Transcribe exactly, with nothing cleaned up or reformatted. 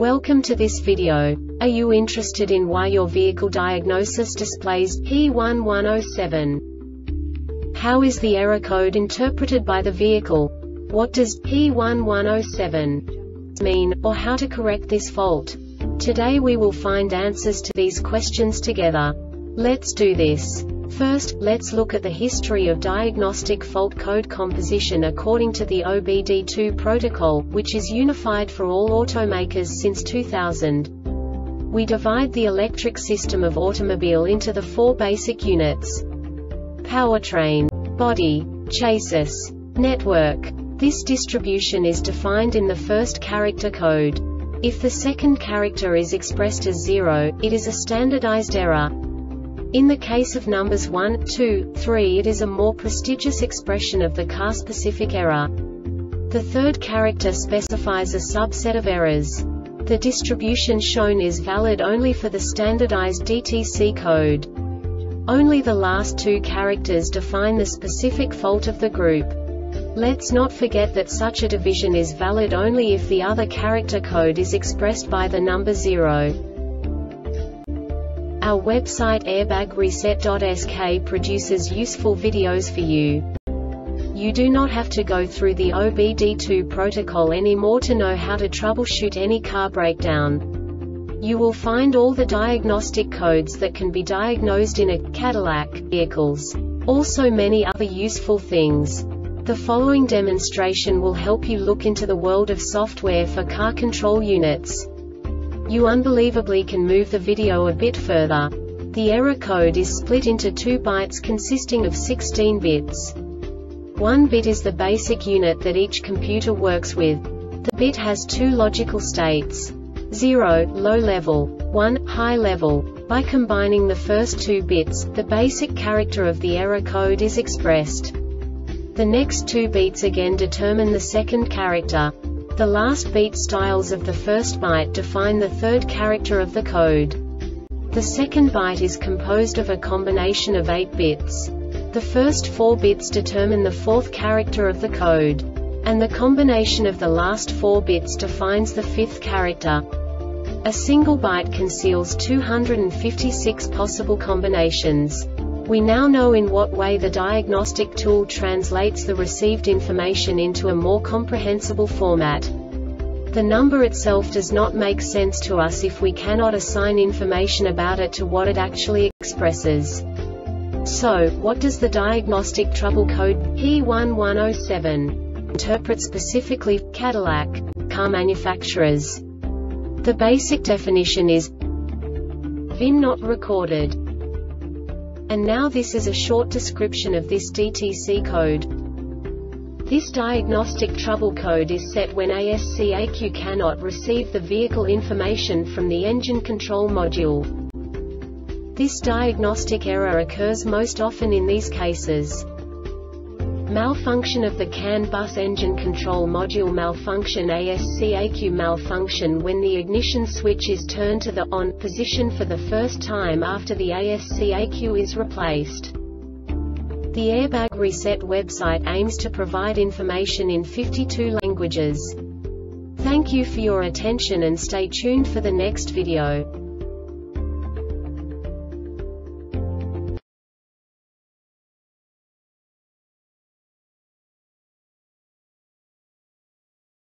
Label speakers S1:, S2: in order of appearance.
S1: Welcome to this video. Are you interested in why your vehicle diagnosis displays P one one zero seven? How is the error code interpreted by the vehicle? What does P one one zero seven mean, or how to correct this fault? Today we will find answers to these questions together. Let's do this. First, let's look at the history of diagnostic fault code composition according to the O B D two protocol, which is unified for all automakers since two thousand. We divide the electric system of automobile into the four basic units: powertrain, body, chassis, network. This distribution is defined in the first character code. If the second character is expressed as zero, it is a standardized error. In the case of numbers one, two, three, it is a more prestigious expression of the car-specific error. The third character specifies a subset of errors. The distribution shown is valid only for the standardized D T C code. Only the last two characters define the specific fault of the group. Let's not forget that such a division is valid only if the other character code is expressed by the number zero. Our website airbag reset dot S K produces useful videos for you. You do not have to go through the O B D two protocol anymore to know how to troubleshoot any car breakdown. You will find all the diagnostic codes that can be diagnosed in a Cadillac vehicles. Also many other useful things. The following demonstration will help you look into the world of software for car control units. You unbelievably can move the video a bit further. The error code is split into two bytes consisting of sixteen bits. One bit is the basic unit that each computer works with. The bit has two logical states: zero, low level, one, high level. By combining the first two bits, the basic character of the error code is expressed. The next two bits again determine the second character. The last beat styles of the first byte define the third character of the code. The second byte is composed of a combination of eight bits. The first four bits determine the fourth character of the code. And the combination of the last four bits defines the fifth character. A single byte conceals two hundred fifty-six possible combinations. We now know in what way the diagnostic tool translates the received information into a more comprehensible format. The number itself does not make sense to us if we cannot assign information about it to what it actually expresses. So, what does the diagnostic trouble code P one one zero seven interpret specifically for Cadillac car manufacturers? The basic definition is V I N not recorded. And now this is a short description of this D T C code. This diagnostic trouble code is set when A S C A Q cannot receive the vehicle information from the engine control module. This diagnostic error occurs most often in these cases: malfunction of the CAN bus engine control module, malfunction A S C A Q, malfunction when the ignition switch is turned to the on position for the first time after the A S C A Q is replaced. The Airbag Reset website aims to provide information in fifty-two languages. Thank you for your attention and stay tuned for the next video.